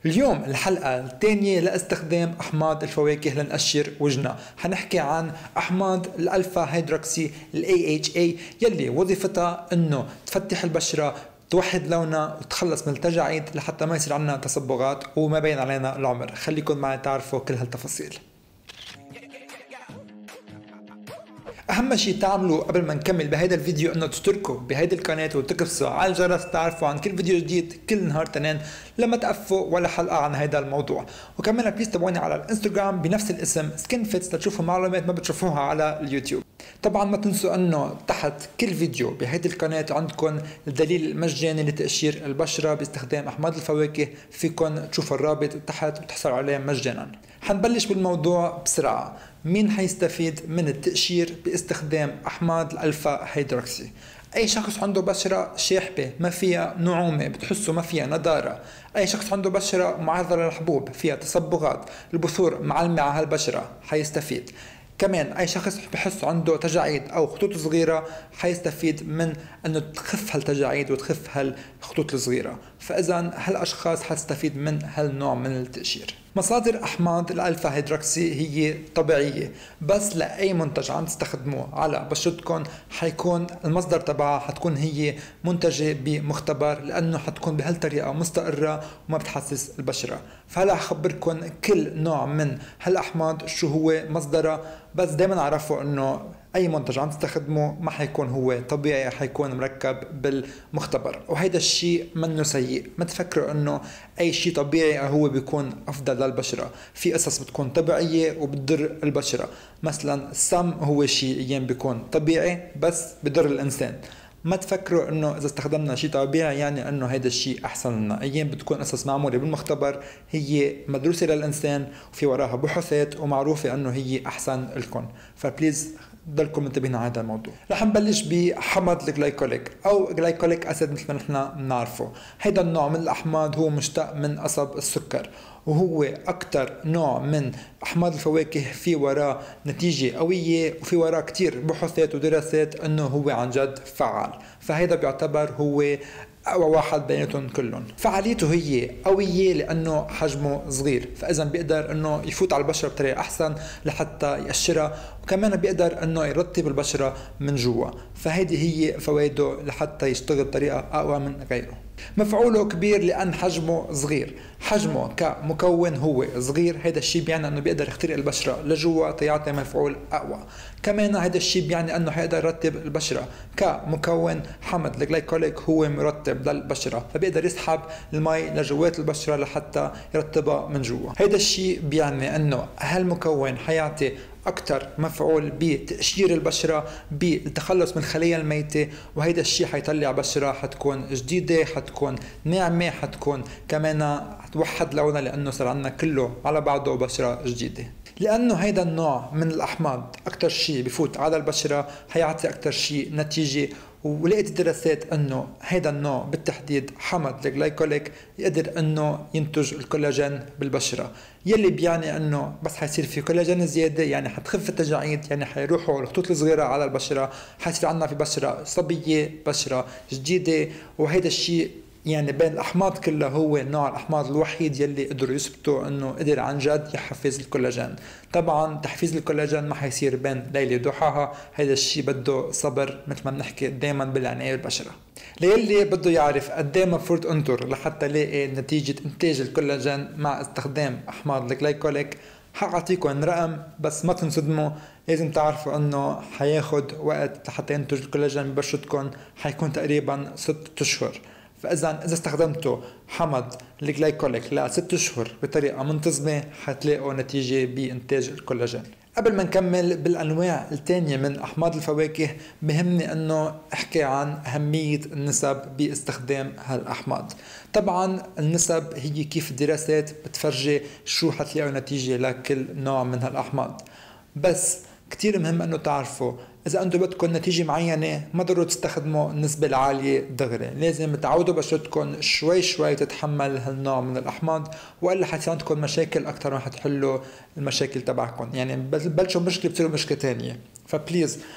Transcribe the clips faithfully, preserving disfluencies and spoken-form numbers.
اليوم الحلقة الثانية لاستخدام أحماض الفواكه لنقشر وجهنا. حنحكي عن أحماض الألفا هيدروكسي ال إيه إتش إيه يلي وظيفتها إنه تفتح البشرة، توحد لونها وتخلص من التجاعيد لحتى ما يصير عنا تصبغات وما بين علينا العمر. خليكم معي تعرفوا كل هالتفاصيل. اهم شيء تعملوا قبل ما نكمل بهيدا الفيديو انه تشتركوا بهيدي القناه وتكبسوا على الجرس تعرفوا عن كل فيديو جديد كل نهار تنين لما تقفوا ولا حلقه عن هيدا الموضوع. وكمان بليز تابعوني على الانستغرام بنفس الاسم سكين فيتس لتشوفوا معلومات ما بتشوفوها على اليوتيوب. طبعا ما تنسوا انه تحت كل فيديو بهيدي القناه عندكم الدليل المجاني لتقشير البشره باستخدام احماض الفواكه، فيكم تشوفوا الرابط تحت وتحصلوا عليه مجانا. حنبلش بالموضوع بسرعه. مين حيستفيد من التقشير باستخدام أحماض الألفا هيدروكسي؟ أي شخص عنده بشرة شاحبة ما فيها نعومة، بتحسه ما فيها نضارة. أي شخص عنده بشرة معرضة للحبوب، فيها تصبغات، البثور معلمة على هالبشرة حيستفيد. كمان أي شخص بحس عنده تجاعيد أو خطوط صغيرة حيستفيد من أنه تخف هالتجاعيد وتخف هالخطوط الصغيرة. فإذا هالأشخاص حتستفيد من هالنوع من التقشير. مصادر أحماض الألفا هيدروكسي هي طبيعية، بس لأي منتج عم تستخدموه على بشرتكم حيكون المصدر تبعها حتكون هي منتجة بمختبر، لأنه حتكون بهالطريقة مستقرة وما بتحسس البشرة. فهلا أخبركم كل نوع من هالأحماض شو هو مصدرها، بس دايما اعرفوا انه اي منتج عم تستخدمه ما حيكون هو طبيعي، حيكون مركب بالمختبر، وهيدا الشيء منه سيء. ما تفكروا انه اي شيء طبيعي هو بيكون افضل للبشرة. في قصص بتكون طبيعية وبتضر البشرة، مثلا السم هو شيء ايام بيكون طبيعي بس بضر الانسان. ما تفكروا انه اذا استخدمنا شيء طبيعي يعني انه هيدا الشيء احسن لنا. ايام بتكون قصص معموله بالمختبر، هي مدروسه للانسان وفي وراها بحوثات ومعروفه انه هي احسن لكم. فبليز ضلكم منتبهين على هذا الموضوع. رح نبلش بحمض الجلايكوليك او جلايكوليك اسيد مثل ما نحن بنعرفه. هيدا النوع من الاحماض هو مشتق من قصب السكر، وهو اكثر نوع من احماض الفواكه في وراه نتيجه قويه وفي وراه كثير بحوثات ودراسات انه هو عن جد فعال. فهيدا بيعتبر هو اقوى واحد بيناتهم كلهم. فعاليته هي قويه لانه حجمه صغير، فاذا بيقدر انه يفوت على البشره بطريقه احسن لحتى يقشرها، وكمان بيقدر انه يرطب البشره من جوا. فهيدي هي فوائده لحتى يشتغل بطريقه اقوى من غيره. مفعوله كبير لان حجمه صغير. حجمه كمكون هو صغير، هذا الشيء بيعني انه بيقدر يخترق البشره لجوا تيعطي مفعول اقوى. كمان هذا الشيء بيعني انه حيقدر يرطب البشره. كمكون حمض الجلايكوليك هو مرطب للبشره، فبيقدر يسحب المي لجوات البشره لحتى يرطبها من جوا. هذا الشيء بيعني انه هالمكون حيعطي أكثر مفعول بتقشير البشرة، بالتخلص من الخلايا الميتة، وهيدا الشيء حيطلع بشرة حتكون جديدة، حتكون ناعمة، حتكون كمان حتوحد لونها لأنه صار عنا كله على بعضه بشرة جديدة. لأنه هيدا النوع من الأحماض أكثر شيء بفوت على البشرة حيعطي أكثر شيء نتيجة. ولقيت الدراسات انه هيدا النوع بالتحديد حمض الجلايكوليك يقدر انه ينتج الكولاجين بالبشره، يلي بيعني انه بس حيصير في كولاجين زياده يعني حتخف التجاعيد، يعني حيروحوا الخطوط الصغيره على البشره، حيصير عندنا في بشره صبيه، بشره جديده. وهيدا الشيء يعني بين الاحماض كلها هو نوع الاحماض الوحيد يلي قدروا يثبتوا انه قدر عن جد يحفز الكولاجين. طبعا تحفيز الكولاجين ما حيصير بين ليله وضحاها، هذا الشيء بده صبر مثل ما بنحكي دائما بالعنايه بالبشره. ليلي بده يعرف قد ايه المفروض انطر لحتى لاقي نتيجه انتاج الكولاجين مع استخدام احماض الجلايكوليك. حاعطيكم رقم بس ما تنصدموا، لازم تعرفوا انه حياخد وقت لحتى ينتج الكولاجين ببشرتكم، حيكون تقريبا ست اشهر. فاذا اذا استخدمتوا حمض الجلايكوليك لست اشهر بطريقه منتظمه حتلاقوا نتيجه بانتاج الكولاجين. قبل ما نكمل بالانواع الثانيه من احماض الفواكه، بهمني انه احكي عن اهميه النسب باستخدام هالاحماض. طبعا النسب هي كيف الدراسات بتفرجي شو حتلاقوا نتيجه لكل نوع من هالاحماض، بس كتير مهم انه تعرفوا اذا انتم بدكم نتيجه معينه ما ضروري تستخدموا النسبه العاليه دغري، لازم تعودوا بشرتكم شوي شوي تتحمل هالنوع من الاحماض، والا حتصير عندكم مشاكل اكثر ما حتحلوا المشاكل تبعكم. يعني بلشوا مشكله بتصيروا مشكله ثانيه. فبليز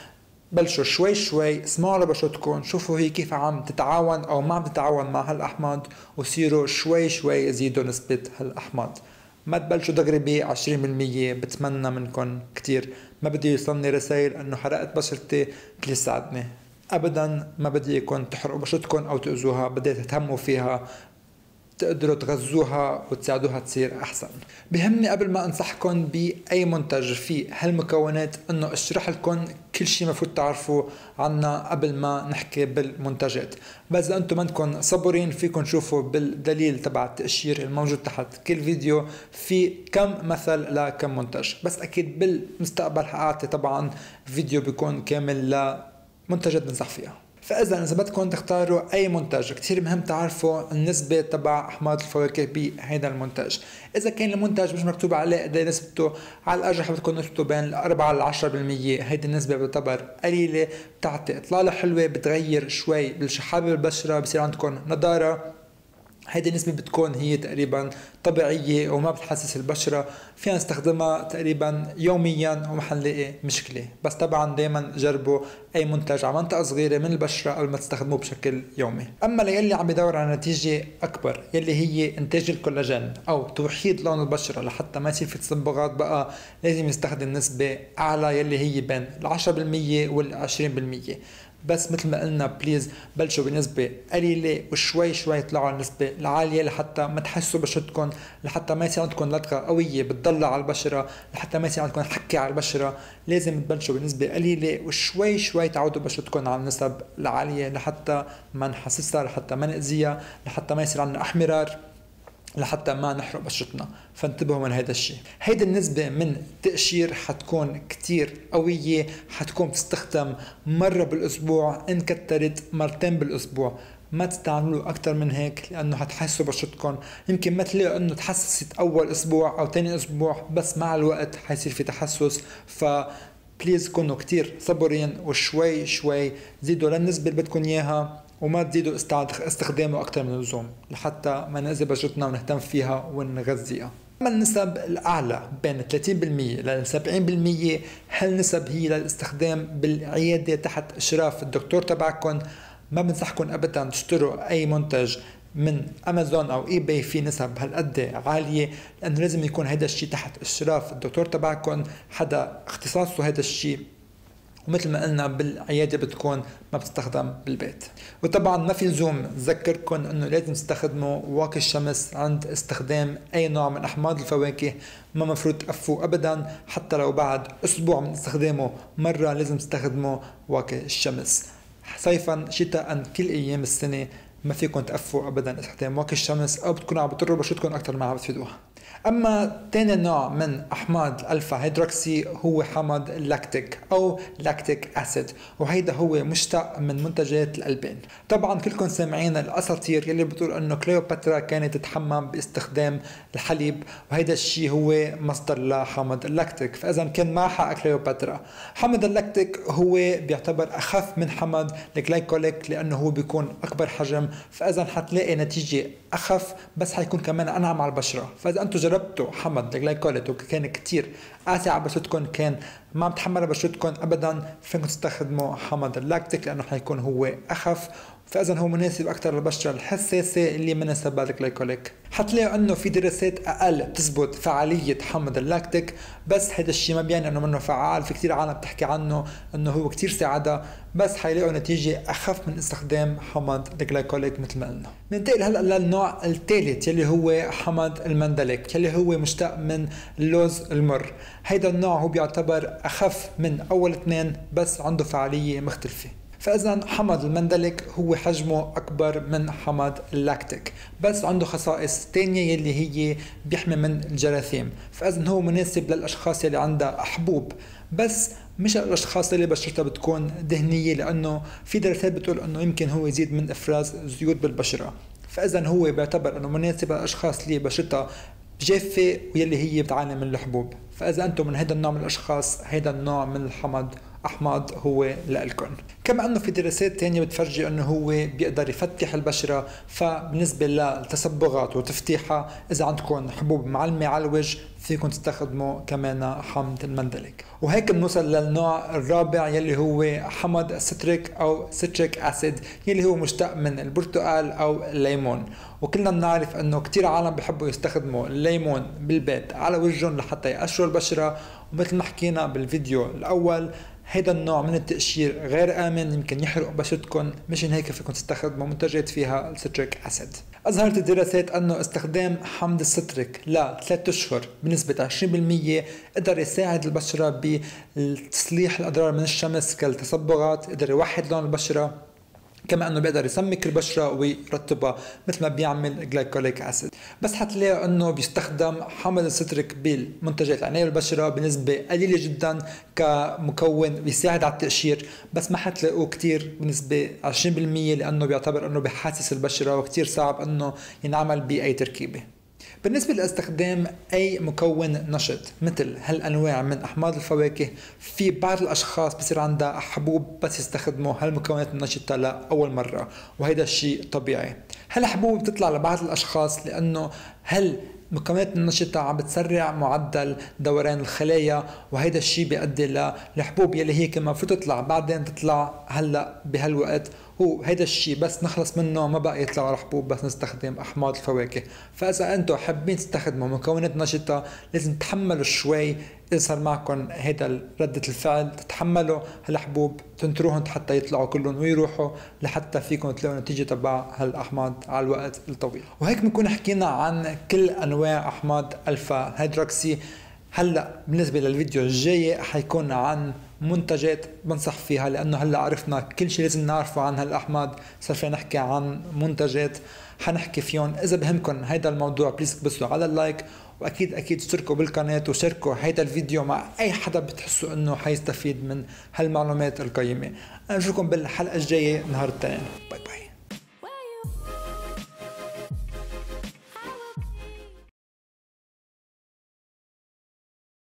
بلشوا شوي شوي اسمعوا لبشرتكم، شوفوا هي كيف عم تتعاون او ما عم تتعاون مع هالاحماض، وصيروا شوي شوي زيدوا نسبة هالاحماض. ما تبلشوا دغري ب عشرين بالمية، بتمنى منكم كتير. ما بدي يوصلني رسائل انه حرقت بشرتي بليز ساعدني، ابدا ما بدي اياكم تحرقوا بشرتكم او تاذوها، بدي تهتموا فيها، تقدروا تغذوها وتساعدوها تصير احسن. بهمني قبل ما انصحكم باي منتج فيه هالمكونات انه اشرح لكم كل شيء مفروض تعرفوا عنها قبل ما نحكي بالمنتجات. بس اذا انتم بدكم صبورين فيكم تشوفوا بالدليل تبع التقشير الموجود تحت كل فيديو في كم مثل لكم منتج. بس اكيد بالمستقبل حاعطي طبعا فيديو بيكون كامل لمنتجات بنصح فيها. فاذا اذا بدكم تختاروا اي منتج كثير مهم تعرفوا النسبه تبع احماض الفواكه بهذا المنتج. اذا كان المنتج مش مكتوب عليه قد نسبته، على الارجح بتكون نسبته بين الأربعة لعشرة بالمية. هيدي النسبه بتعتبر قليله، بتعطي اطلاله حلوه، بتغير شوي بالشحابه بالبشره، بصير عندكم نضاره. هيدي النسبة بتكون هي تقريبا طبيعية وما بتحسس البشرة، فينا نستخدمها تقريبا يوميا وما حنلاقي مشكلة. بس طبعا دايما جربوا اي منتج على منطقة صغيرة من البشرة قبل ما تستخدموه بشكل يومي. اما للي عم يدور على نتيجة اكبر يلي هي انتاج الكولاجين او توحيد لون البشرة لحتى ما يصير في تصبغات، بقى لازم يستخدم نسبة اعلى يلي هي بين العشرة بالمية والعشرين بالمية. بس مثل ما قلنا بليز بلشوا بنسبة قليلة وشوي شوي يطلعوا على النسبة العالية لحتى ما تحسوا بشرتكم، لحتى ما يصير عندكم لدغة قوية بتضلع على البشرة، لحتى ما يصير عندكم حكي على البشرة. لازم تبلشوا بنسبة قليلة وشوي شوي تعودوا بشرتكم على النسب العالية لحتى ما نحسسها، لحتى ما نأذيها، لحتى ما يصير عندنا احمرار، لحتى ما نحرق بشرتنا. فانتبهوا من هذا الشيء. هيدي النسبة من التقشير حتكون كتير قوية، حتكون تستخدم مرة بالأسبوع، إن كترت مرتين بالأسبوع. ما تستعملوا أكتر من هيك لأنه حتحسوا بشرتكم، يمكن ما تلاقوا إنه تحسست أول أسبوع أو تاني أسبوع، بس مع الوقت حيصير في تحسس. ف بليز كونوا كتير صبورين وشوي شوي زيدوا للنسبة اللي بدكم إياها، وما تزيدوا استخدامه أكثر من اللزوم لحتى ما نأذي بشرتنا ونهتم فيها ونغذيها. أما النسب الأعلى بين ثلاثين بالمية ل سبعين بالمية هالنسب هي للاستخدام بالعيادة تحت إشراف الدكتور تبعكم. ما بنصحكم أبدا تشتروا أي منتج من أمازون أو إي باي في نسب هالقد عالية، لأنه لازم يكون هذا الشيء تحت إشراف الدكتور تبعكم، حدا اختصاصه هذا الشيء. ومثل ما قلنا بالعيادة بتكون ما بتستخدم بالبيت. وطبعا ما في لزوم ذكركم انه لازم تستخدموا واقي الشمس عند استخدام اي نوع من احماض الفواكه. ما مفروض تقفوا ابدا، حتى لو بعد اسبوع من استخدامه مرة لازم تستخدموا واقي الشمس. صيفا شتاء كل ايام السنة ما فيكم تقفوا ابدا استخدام واقي الشمس، او بتكونوا عم بتضروا بشرتكم اكثر ما عم بتفيدوها. اما تاني نوع من احماض الالفا هيدروكسي هو حمض اللاكتيك او لاكتيك اسيد، وهيدا هو مشتق من منتجات الالبان. طبعا كلكم سامعين الاساطير يلي بتقول انه كليوباترا كانت تتحمم باستخدام الحليب، وهيدا الشيء هو مصدر لحمض اللاكتيك. فاذا كان ما حق كليوباترا. حمض اللاكتيك هو بيعتبر اخف من حمض الجلايكوليك لانه هو بيكون اكبر حجم، فاذا حتلاقي نتيجه اخف بس حيكون كمان انعم على البشره. فاذا انتم جربتوا حمض الجلايكوليك وكان كتير قاسي على بشرتكم، كان ما عم تحمل بشرتكم ابدا، فيكم تستخدموا حمض اللاكتيك لانه حيكون هو اخف، فاذا هو مناسب اكثر للبشره الحساسه اللي مناسبه للجلايكوليك. حتلاقوا انه في دراسات اقل بتثبت فعاليه حمض اللاكتيك، بس هذا الشيء ما بيعني انه منه فعال. في كثير عالم بتحكي عنه انه هو كثير ساعدها، بس حيلاقوا نتيجه اخف من استخدام حمض الجلايكوليك مثل ما قلنا. ننتقل هلا للنوع الثالث يلي هو حمض المندلك، يلي هو مشتق من اللوز المر. هيدا النوع هو بيعتبر اخف من اول اثنين بس عنده فعاليه مختلفه. فاذا حمض المندلك هو حجمه اكبر من حمض اللاكتيك، بس عنده خصائص تانية يلي هي بيحمي من الجراثيم. فاذا هو مناسب للاشخاص يلي عندها حبوب، بس مش الاشخاص اللي بشرتها بتكون دهنيه، لانه في دراسات بتقول انه يمكن هو يزيد من افراز زيوت بالبشره. فاذا هو بيعتبر انه مناسب للاشخاص اللي بشرتها جافه ويلي هي بتعاني من الحبوب. فاذا انتم من هذا النوع من الاشخاص، هذا النوع من الحمض احماض هو لإلكن. كما انه في دراسات تانية بتفرجي انه هو بيقدر يفتح البشرة، فبالنسبة للتصبغات وتفتيحها اذا عندكم حبوب معلمة على الوجه فيكم تستخدموا كمان حمض المندلك. وهيك بنوصل للنوع الرابع يلي هو حمض الستريك او ستريك اسيد يلي هو مشتق من البرتقال او الليمون. وكلنا بنعرف انه كتير عالم بيحبوا يستخدموا الليمون بالبيت على وجههم لحتى يقشروا البشرة، ومثل ما حكينا بالفيديو الاول هيدا النوع من التقشير غير آمن، يمكن يحرق بشرتكم، مشان هيك فيكم تستخدموا منتجات فيها الستريك أسيد. أظهرت الدراسات أنه استخدام حمض الستريك لثلاث أشهر بنسبة عشرين بالمية قدر يساعد البشرة بتصليح الأضرار من الشمس كالتصبغات، قدر يوحد لون البشرة، كما انه بيقدر يسمك البشره ويرطبها مثل ما بيعمل جلايكوليك اسيد. بس حتلاقوا انه بيستخدم حمض الستريك بالمنتجات العنايه بالبشره بنسبه قليله جدا كمكون بيساعد على التقشير، بس ما حتلاقوه كثير بنسبه عشرين بالمية لانه بيعتبر انه بحاسس البشره وكثير صعب انه ينعمل باي تركيبه. بالنسبة لاستخدام أي مكون نشط مثل هالأنواع من أحماض الفواكه، في بعض الأشخاص بصير عندها حبوب بس يستخدموا هالمكونات النشطة لأول مرة، وهذا الشيء طبيعي. هالحبوب بتطلع لبعض الأشخاص لأنه هل المكونات النشطة عم بتسرع معدل دوران الخلايا، وهيدا الشيء بيؤدي للحبوب يلي هي كمان المفروض تطلع بعدين تطلع هلا بهالوقت، هو هيدا الشيء بس نخلص منه ما بقى يطلع حبوب بس نستخدم احماض الفواكه. فاذا انتم حابين تستخدموا مكونات نشطة لازم تتحملوا شوي، اذا صار معكم هيدا ردة الفعل تتحملوا هالحبوب تنطروهم حتى يطلعوا كلهم ويروحوا لحتى فيكم تلاقوا نتيجة تبع هالاحماض على الوقت الطويل. وهيك بنكون حكينا عن كل انواع احماض الفا هيدروكسي. هلا بالنسبة للفيديو الجاي حيكون عن منتجات بنصح فيها، لانه هلا عرفنا كل شيء لازم نعرفه عن هالاحماض، صار فينا نحكي عن منتجات حنحكي فيهم. اذا بهمكم هيدا الموضوع بليز تبصوا على اللايك، واكيد اكيد اشتركوا بالقناة وشاركوا هيدا الفيديو مع اي حدا بتحسوا انه حيستفيد من هالمعلومات القيمة. انا بشوفكم بالحلقة الجاية نهار الاثنين، باي باي.